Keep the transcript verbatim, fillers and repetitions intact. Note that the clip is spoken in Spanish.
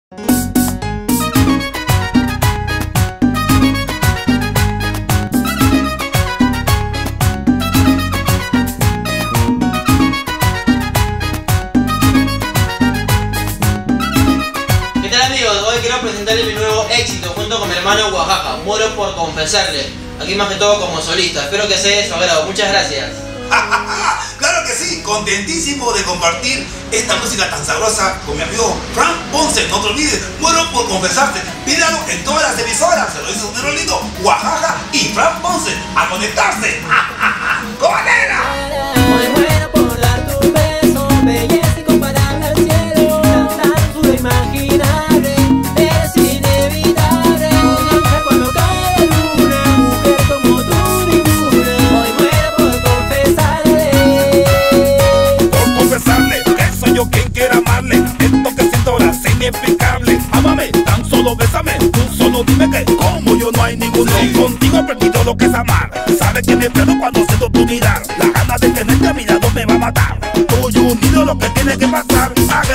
¿Qué tal, amigos? Hoy quiero presentarles mi nuevo éxito junto con mi hermano Oaxaca, Muero por confesarle. Aquí más que todo como solista. Espero que sea de su agrado. Muchas gracias. Claro que sí, contentísimo de compartir esta música tan sabrosa con mi amigo Frank Ponce. No te olvides, Muero por confesarte. Pídalo en todas las emisoras. Se lo dice un lindo, Oaxaca y Frank Ponce. ¡A conectarse! ¡Comanera! Muy bueno por dar tu beso, belleza incomparable al cielo. Cantar su imaginable, eres inevitable. Comienza cuando cae la luna, mujer como tú ninguna. Hoy muero por confesarle. Por confesarle que soy yo quien quiera amarle. Esto que siento ahora es inexplicable. Ámame, tan solo bésame. Tú solo dime que como yo no hay ninguno. Contigo he perdido lo que es amar. Sabes que me pierdo cuando siento tu mirar. La gana de tenerte a mi lado me va a matar. Estoy unido lo que tiene que pasar.